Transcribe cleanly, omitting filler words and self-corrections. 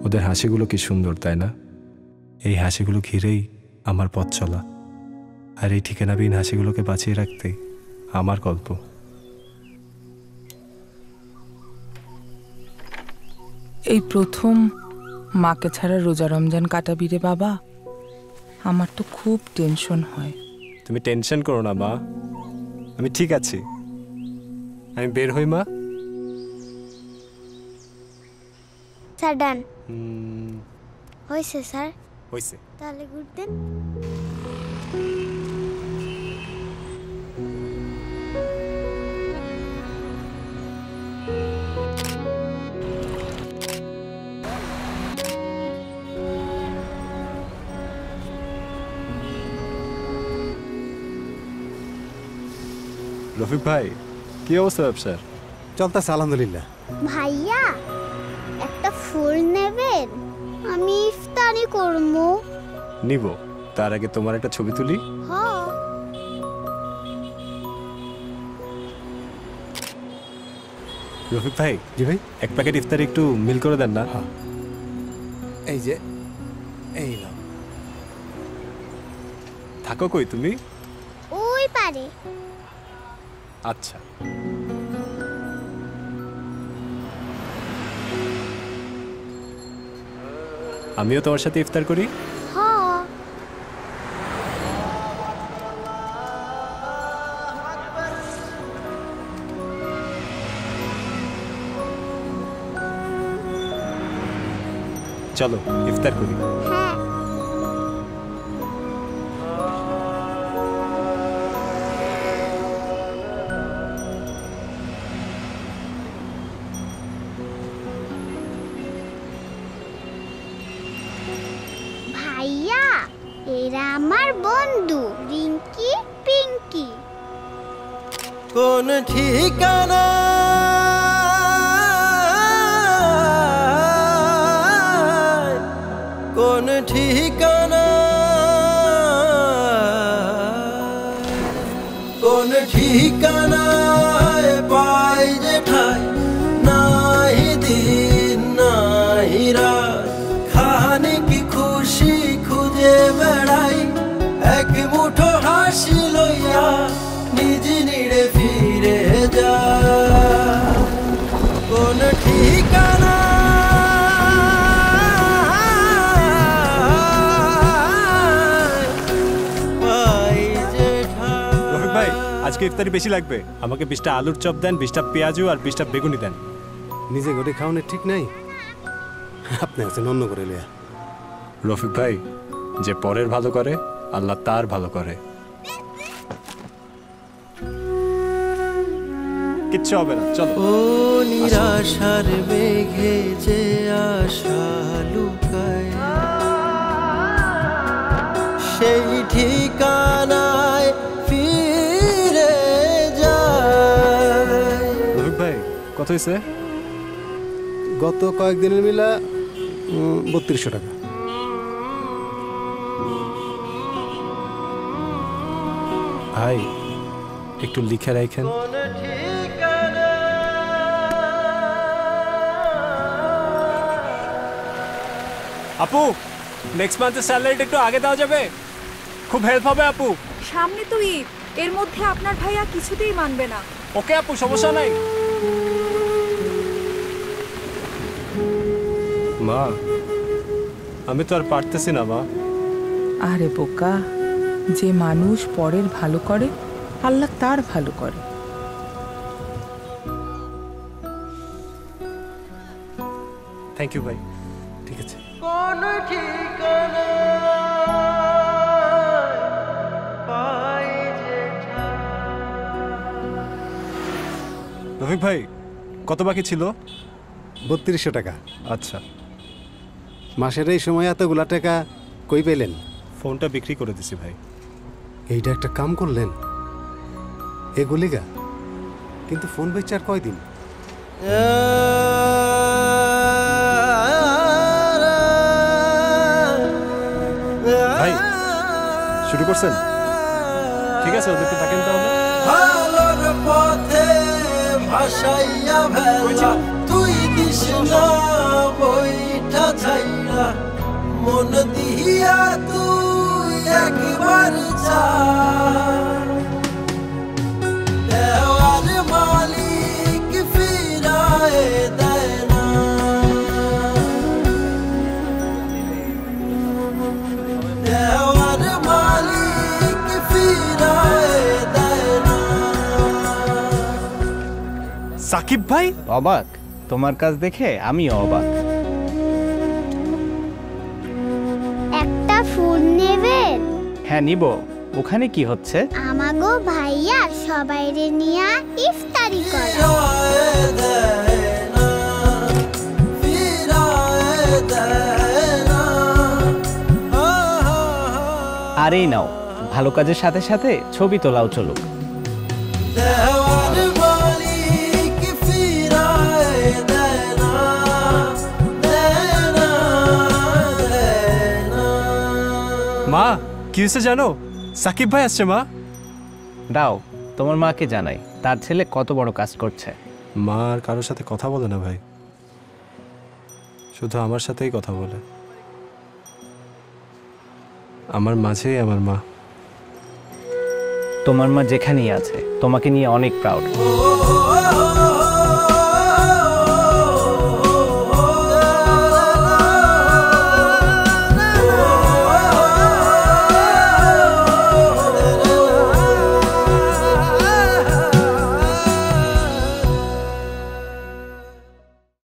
ওদের হাসিগুলো কি সুন্দর, তাই না? এই হাসিগুলো ঘিরেই আমার পথ চলা, আর এই ঠিকানাবিহীন হাসিগুলোকে বাঁচিয়ে রাখতে আমার গল্প। এই প্রথম মাকে ছাড়া রোজা রমজান কাটাবি রে বাবা। আমার তো খুব টেনশন হয়। তুমি টেনশন করো না মা, আমি ঠিক আছি। আমি বের হই মা। স্যার ডান হয়েছে স্যার। হয়েছে তাহলে গুড দেন। রফিক ভাই, কি অবস্থা ব্যবসার? চলতেছে আলহামদুলিল্লাহ। ভাইয়া একটা ফুল নেবেন? আমি ইফতারি করবো। নিব, তার আগে তোমার একটা ছবি তুলি। হ্যাঁ। রফিক ভাই। জি ভাই। এক প্যাকেট ইফতারি একটু মিল করে দেন না? হ্যাঁ, এই যে এই নাও। থাকো কই তুমি? ওই পারে। আচ্ছা। আমিও তোমার সাথে ইফতার করি। হ্যাঁ। চলো ইফতার করি। হ্যাঁ। ভাইয়া এরা আমার বন্ধু রিঙ্কি পিঙ্কি। কোন ঠিকানা কোন ঠিকানা কোন ঠিকানায় পাই যে ঠাই নাহি দিন নাহি রাত খানি কি খুশি খুঁজে বেড়াই এক মুঠো হাসি লইয়া নিজ নিড়ে ফিরে যা কোন ঠিকানা আজকে ইফতারি বেশি লাগবে, আমাকে 20টা আলুর চপ দেন, 20টা পেঁয়াজু আর 20টা বেগুনি দেন। নিজে করে খাওয়ানোর ঠিক নাই, আপনি আছেন অন্য করে লিয়া। রফিক ভাই, যে পরের ভালো করে আল্লাহ তার ভালো করে। কিচ্ছু হবে না, চলো। ও নিরাশার মেঘে যে আশা লুকায় সেই ঠিকানায় ফিরে যায়। রফিক ভাই কত হয়েছে? গত কয়েকদিনের মিলা 3200 টাকা। ভাই একটু লিখে রাখেন। আপু, নেক্সট মান্থের স্যালারিটা একটু আগে দেওয়া যাবে? খুব হেল্প হবে আপু। সামনে তো ঈদ, এর মধ্যে আপনার ভাইয়া কিছুতেই মানবে না। ওকে আপু, সমস্যা নাই। মা, আমি তো আর পারতেছি না মা। আরে বোকা, যে মানুষ পরের ভালো করে আল্লাহ তার ভালো করে। থ্যাংক ইউ ভাই। ঠিক আছে। কোন ঠিকানা পাই যে রফিক ভাই কত বাকি ছিল? 3200 টাকা। আচ্ছা। মাসের এই সময় এতগুলা টাকা কই পেলেন? ফোনটা বিক্রি করে দিছি ভাই। এইটা একটা কাম করলেন এগুলিগা, কিন্তু ফোন বেচে আর কয়দিন? ভাই শুরু করছেন? ঠিক আছে, ওদেরকে থাকেন তাহলে। ভালোর পথে ভাসাইয়া ভেলা তুই দিস না বইটা ছাই মন দিয়া তুই একবার চা দেওয়ার মালিক ফিরায় দেয় না দেওয়ার মালিক ফিরায় দেয় না সাকিব ভাই, অবাক? তোমার কাজ দেখে আমিও অবাক। একটা ফুল নেবেন? হ্যাঁ নিব। ওখানে কি হচ্ছে? আমাগো ভাইয়া সবাইরে নিয়া ইফতারি করা। ফিরায় দেয় না ফিরায় দেয় না আর এই নাও, ভালো কাজের সাথে সাথে ছবি তোলাও চলুক। দেওয়ার মালিক ফিরায় দেয় না দেয় না দেয় না মা কি হয়েছে জানো? সাকিব ভাই আসছে মা। দাও তোমার মাকে জানাই, তার ছেলে কত বড় কাজ করছে। মা আর কারোর সাথে কথা বলে না ভাই, শুধু আমার সাথেই কথা বলে। আমার মাঝেই আমার মা। তোমার মা যেখানেই আছে তোমাকে নিয়ে অনেক প্রাউড। ও